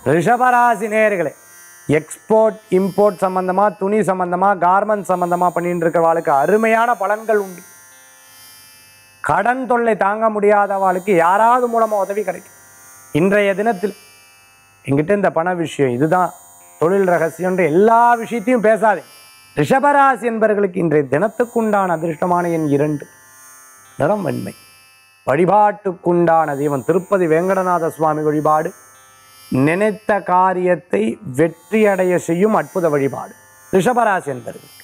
ரிஷபராசி நேயர்களே, export import சம்பந்தமாக, துணி சம்பந்தமாக, கார்மெண்ட் சம்பந்தமாக பண்ணிட்டு இருக்கிறவாளுக்கு அருமையான பலன்கள் உண்டு. கடன் தொல்லை தாங்க முடியாதவாளுக்கு யாராவது மூலமாக உதவி கிடைக்கும். இன்றைய தினத்தில் என்கிட்ட இந்த பண விஷயம் இதுதான் தொழில் ரகசியம்ன்ற எல்லா விஷயத்தையும் பேசாதே. ரிஷபராசி என்பவர்களுக்கு இன்றைய தினத்துக்குண்டான அதிர்ஷ்டமான எண் 2, நிறம் வெண்மை. வழிபாட்டுக்குண்டான தெய்வம் திருப்பதி வேங்கடநாத சுவாமி வழிபாடு நினைத்த காரியத்தை வெற்றியடைய செய்யும் அற்புத வழிபாடு. ரிஷபராசி என்பவர்கள்